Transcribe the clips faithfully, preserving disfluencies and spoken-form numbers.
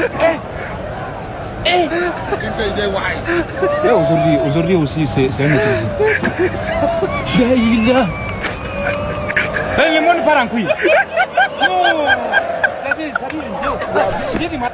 Eh, c'est why. Aujourd'hui, aujourd'hui aussi, c'est un autre. Eh, le monde part en couille. Non, ça dit, ça dit, j'ai dit,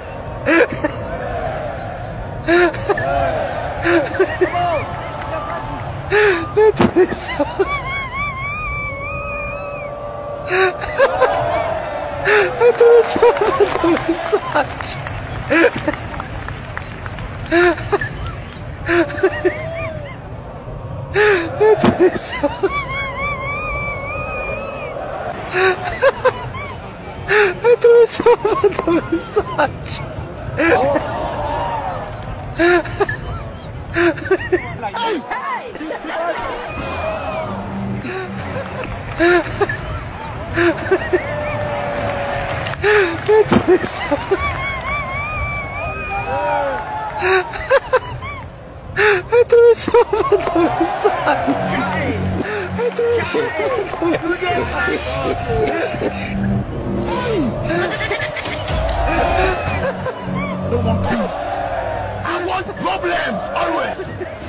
I want problems always.